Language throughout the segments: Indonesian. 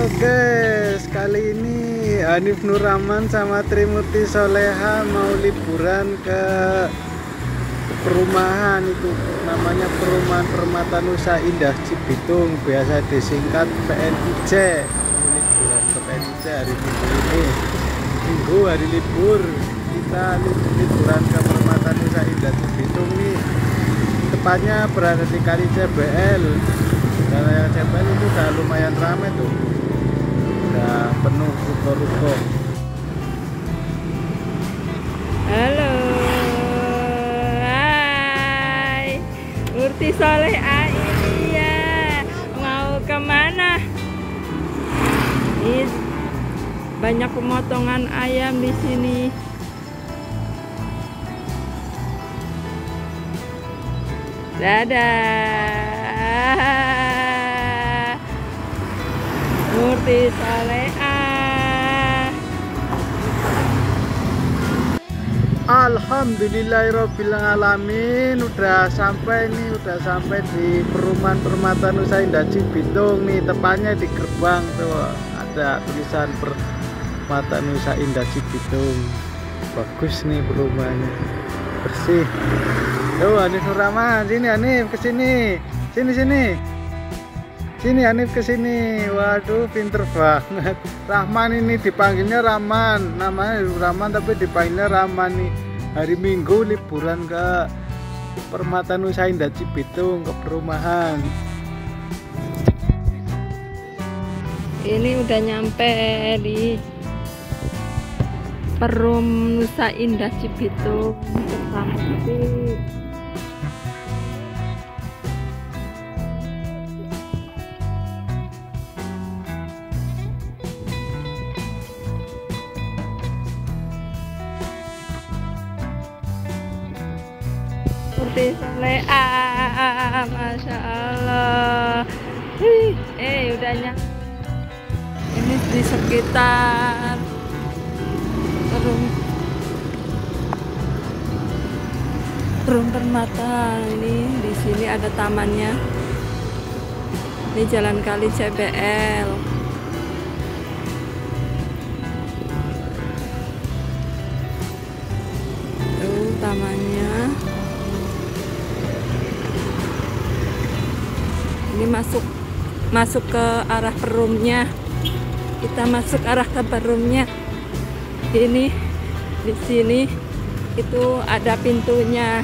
Oke, kali ini Hanif Nur Rahman sama Trimurti Soleha mau liburan ke perumahan itu, namanya Perumahan Permata Nusa Indah Cibitung, biasa disingkat PNIJ. Mau liburan ke PNIJ hari Minggu ini, Minggu hari libur, kita liburan ke Permata Nusa Indah Cibitung nih. Tepatnya berada di Kali CBL. Karena CBL itu udah lumayan ramai tuh, udah penuh ruko-ruko. Halo, hai, Murti Soleh ini ya, mau kemana? Ini banyak pemotongan ayam di sini. Dadah, Murti Soleha. Alhamdulillahirobbilalamin, udah sampai di Perumahan Permata Nusa Indah Cibitung nih, tepatnya di gerbang tuh ada tulisan Permata Nusa Indah Cibitung. Bagus nih perumahannya, bersih. Tuh Hanif Nur Rahman, sini Hanif, kesini, sini Hanif kesini. Waduh, pinter banget. Rahman ini dipanggilnya Rahman, namanya Rahman tapi dipanggilnya Rahman nih. Hari Minggu liburan ke Permata Nusa Indah Cibitung, ke perumahan. Ini udah nyampe di Perum Nusa Indah Cibitung. Cantik. Murti Soleha, Masya Allah. Udah nyampe. Ini di sekitar Perum Permata. Ini di sini ada tamannya. Ini jalan Kali CBL. Tuh tamannya. Ini masuk ke arah perumnya. Kita masuk arah ke perumnya. Ini di sini itu ada pintunya.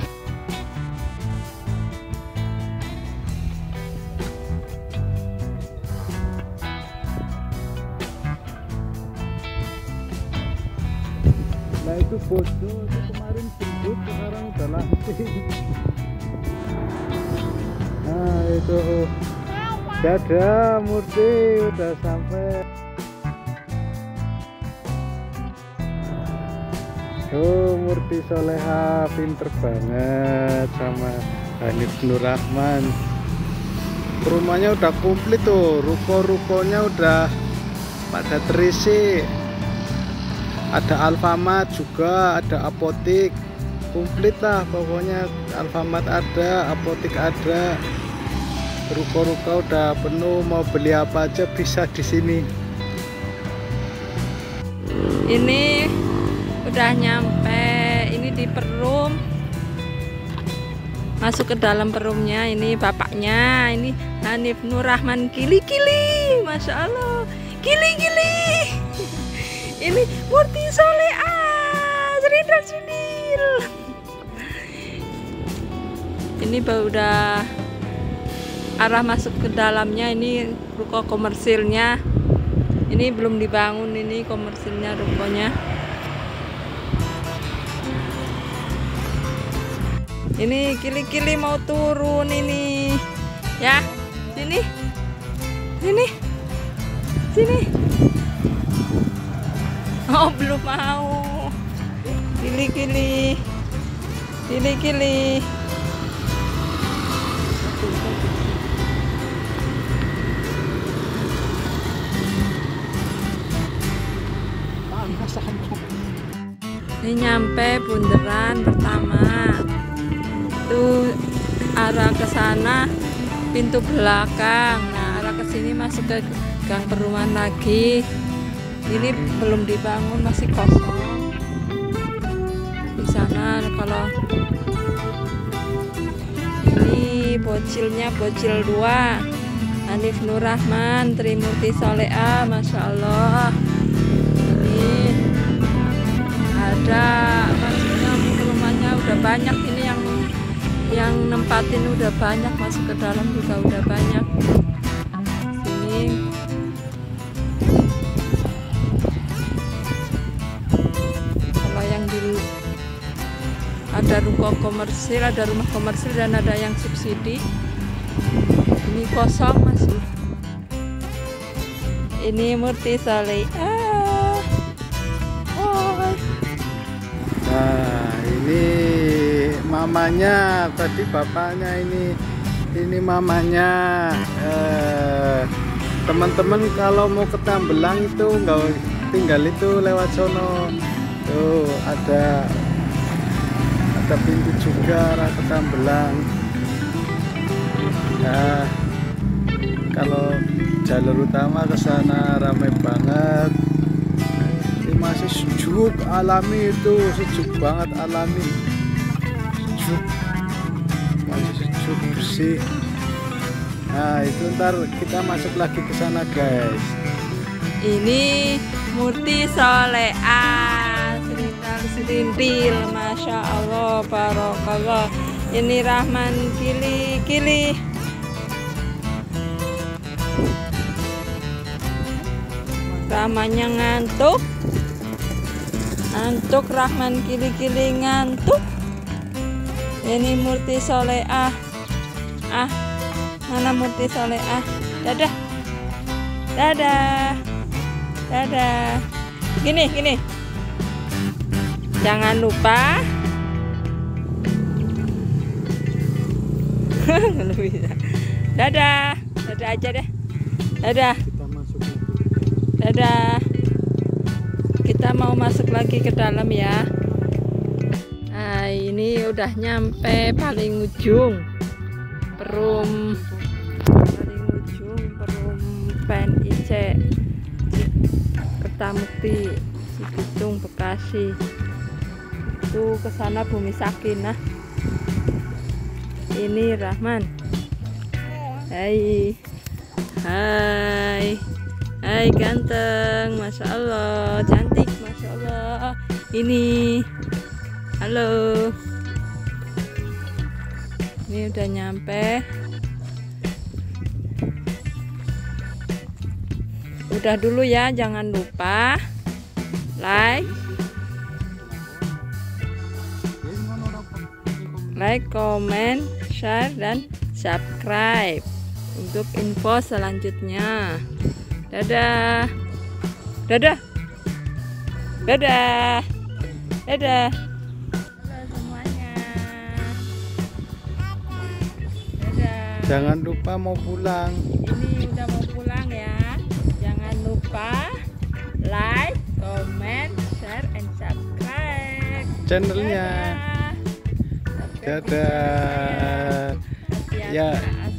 Nah itu bodoh, itu kemarin jemput, sekarang udah langsing. Nah itu, dadah Murti, udah sampai. Tuh Murti Soleha pinter banget sama Hanif Nur Rahman. Rumahnya udah komplit tuh, ruko-rukonya udah pada terisi. Ada Alfamart juga, ada apotik, komplit lah pokoknya. Alfamart ada, apotik ada, ruko-ruko udah penuh. Mau beli apa aja bisa di sini. Ini udah nyampe, ini di Perum. Masuk ke dalam perumnya. Ini bapaknya, ini Hanif Nur Rahman. Kili-kili, Masya Allah, kili-kili. Ini Murti Soleha, Sridil. Ini udah arah masuk ke dalamnya. Ini ruko komersilnya. Ini belum dibangun, ini komersilnya, rukonya. Ini kili-kili mau turun ini. Ya, sini. Oh, belum mau. Kili-kili. Ini nyampe bundaran pertama. Tuh arah ke sana pintu belakang. Nah, arah ke sini masuk ke gang perumahan lagi. Ini belum dibangun, masih kosong. Di sana kalau ini bocilnya, bocil 2, Hanif Nur Rahman, Trimurti Soleha, Masya Allah. Ini ada, maksudnya rumahnya udah banyak, ini yang nempatin udah banyak, masuk ke dalam juga udah banyak. Sini kalau yang dulu ada rumah komersil dan ada yang subsidi. Ini kosong masih. Ini Murti Soleha. Nah, ini mamanya, tadi bapaknya, ini mamanya. Teman-teman kalau mau ke Tambelang itu nggak tinggal itu lewat sono. Tuh ada pintu juga arah ke Tambelang. Nah, kalau jalur utama ke sana ramai banget. Ini masih sejuk alami, itu sejuk banget alami, sejuk, masih sejuk bersih. Nah, itu ntar kita masuk lagi ke sana, guys. Ini Murti Soleha, serindil, Masya Allah, Barokallah. Ini Rahman Kili-Kili. Rahmannya ngantuk, Rahman Kili-Kili ngantuk. Ini Murti Soleha. Mana Murti Soleha? Dadah, dadah, dadah. Gini. Jangan lupa. Dadah aja deh. Dadah. Dadah. Kita mau masuk lagi ke dalam ya. Nah, ini udah nyampe paling ujung Perum PNIC Kertamukti, Cibitung, Bekasi. Itu ke sana Bumi Sakinah. Ini Rahman. Hai ganteng, Masya Allah, cantik, Masya Allah. Ini halo, ini udah nyampe. Udah dulu ya, jangan lupa like, comment, share, dan subscribe untuk info selanjutnya. Dadah, dadah, dadah, dadah. Halo semuanya. Dadah. Jangan lupa mau pulang. Ini udah mau pulang ya. Jangan lupa like, comment, share, and subscribe Channelnya. Dadah. Ya.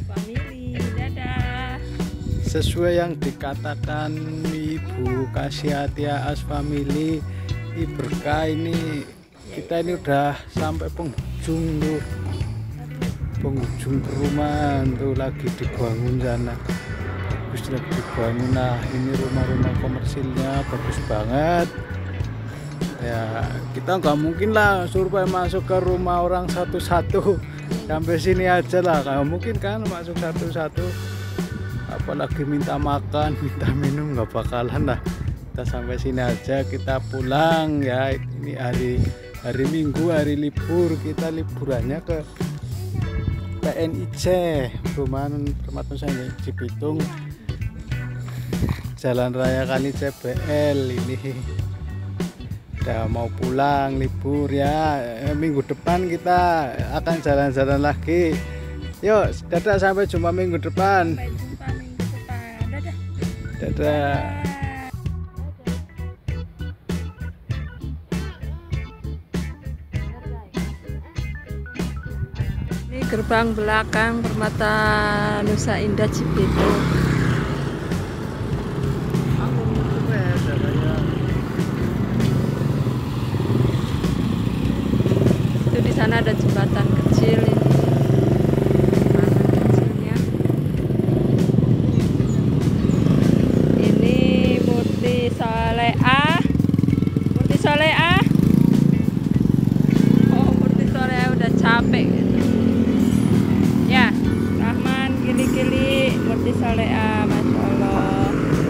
Sesuai yang dikatakan Ibu Kasiatia As Family, berkah ini kita ini udah sampai penghujung tuh, penghujung perumahan tuh lagi dibangun sana, bagus lagi dibangun. Nah, ini rumah-rumah komersilnya bagus banget ya. Kita nggak mungkin lah suruh masuk ke rumah orang satu-satu, sampai sini aja lah, nggak mungkin kan masuk satu-satu. Apalagi minta makan, minta minum, nggak bakalan lah. Kita sampai sini aja, kita pulang ya. Ini hari Minggu, hari libur, kita liburannya ke PNIC, Perumahan Permata Cibitung, Jalan Raya Kali CBL. Ini udah mau pulang libur ya. Minggu depan kita akan jalan-jalan lagi. Yuk, dadah, sampai jumpa minggu depan. Dadah. Ini gerbang belakang Permata Nusa Indah Cibitung. sana ada jembatan kecil ini. Jembatan kecilnya. Ini Murti Soleah. Murti Soleah. Oh, Murti Soleah udah capek gitu. Ya, Rahman Kili-Kili, Murti Soleah, Masya Allah.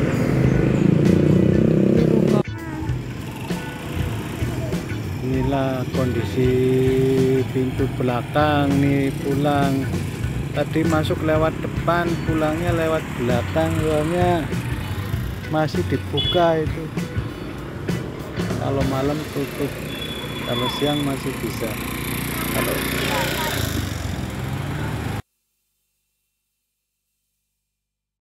Inilah kondisi pintu belakang nih, pulang tadi masuk lewat depan, pulangnya lewat belakang, soalnya masih dibuka itu. Kalau malam tutup, kalau siang masih bisa. Kalau